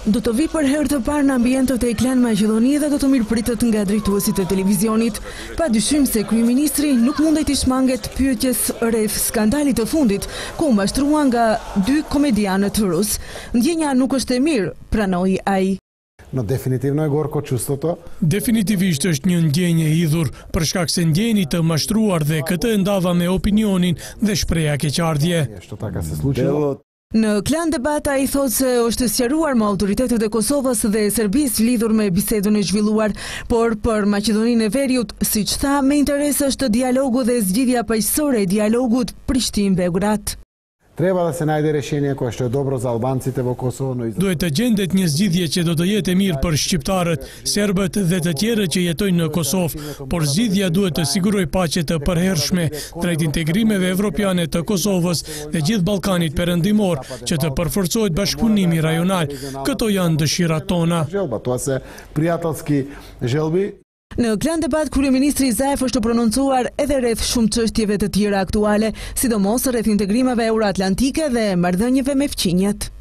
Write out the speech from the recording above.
Do të vi për herë të parë në ambientet e Klan Maqedonie dhe do të mirëpritet nga drejtuesit e televizionit. Pa dyshim se kryeministri nuk mundej të shmanget pyetjes rreth skandalit të fundit, ku mashtrua nga 2 komedianët rus. Ndjenja nuk është e mirë, pranoi ai. No, definitivno je gorko čustvo. Definitivisht është një ndjenjë e hidhur, për shkak se ndjeni të mashtruar dhe këtë e ndava me opinionin dhe shpreha keqardhje. Što taka se slučilo. Në Klan Debat ai thotë se është sqaruar me autoritetet e Kosovës dhe Serbisë lidhur me bisedën e zhvilluar, por për Maqedoninë e Veriut, siç tha, me interes është dialogu dhe zgjidhja paqësore e dialogut Prishtinë-Beograd. Treba da se najde rješenje koje što je dobro za Albancite vo Kosovo. Duhet të gjendet një zgjidhje që do të jetë e mirë për shqiptarët, serbët dhe të tjerët që jetojnë në Kosovë, por zgjidhja duhet të sigurojë paqe të përhershme drejt integrimeve evropiane të Kosovës dhe gjithë Ballkanit perëndimor, që të përforcohet bashkëpunimi rajonal. Këto janë dëshirat tona. To se prijateljski želbi. Në Klan Debat, kryeministri Zaev është prononcuar edhe rreth shumë çështjeve të tjera aktuale, sidomos rreth integrimeve euroatlantike dhe marrëdhënieve me fqinjet.